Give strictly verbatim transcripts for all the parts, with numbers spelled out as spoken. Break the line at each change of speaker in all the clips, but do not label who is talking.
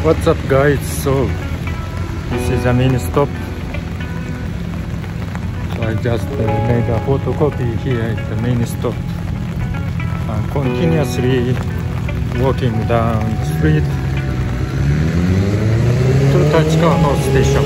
What's up, guys? So this is a mini stop. So I just uh, made a photocopy here at the mini stop. I'm continuously walking down the street to Tachikawa Station.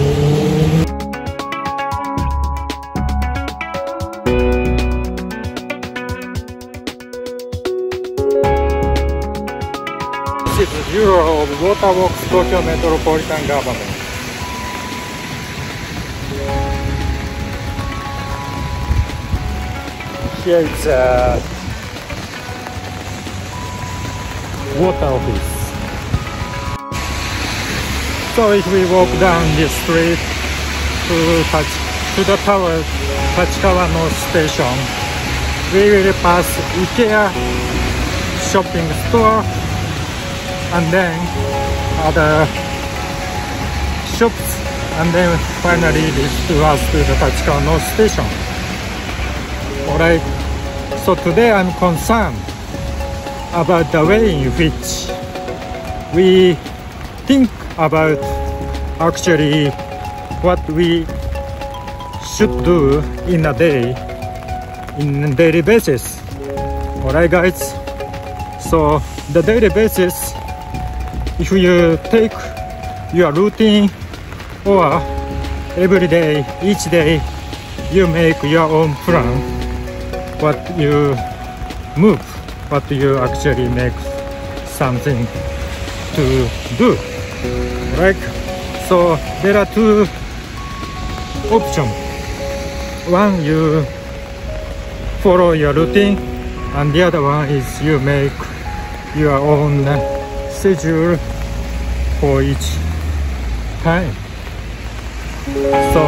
This is the Bureau of Waterworks Tokyo Metropolitan Government. Here is a water office. So if we walk down this street to, touch, to the tower Tachikawa North Station, we will pass IKEA shopping store and then other shops, and then finally reach to us to the Tachikawa North Station. Alright, so today I'm concerned about the way in which we think about actually what we should do in a day, in a daily basis. Alright guys, so the daily basis, if you take your routine or every day, each day you make your own plan, what you move, what you actually make something to do, right? So there are two options. One, you follow your routine, and the other one is you make your own schedule for each time. So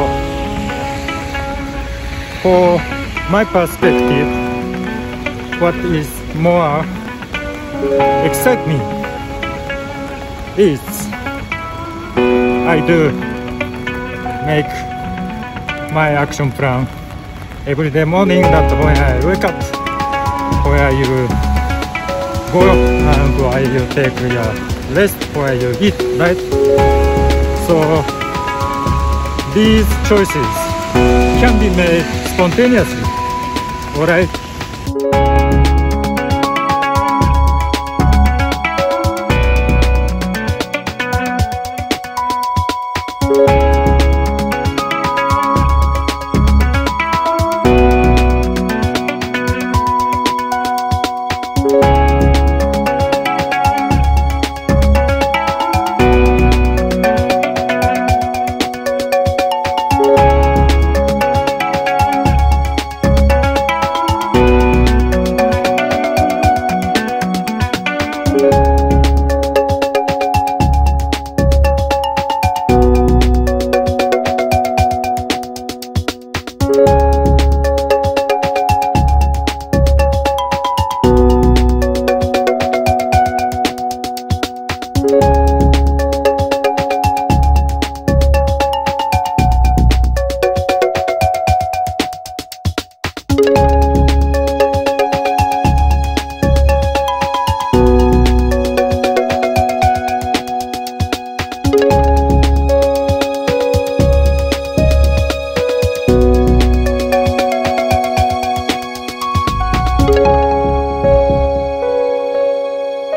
for my perspective, what is more excite me is I do make my action plan every day morning. That when I wake up, where you go and where you take your rest, where you eat, right? So these choices can be made spontaneously, alright?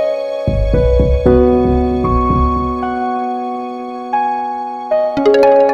You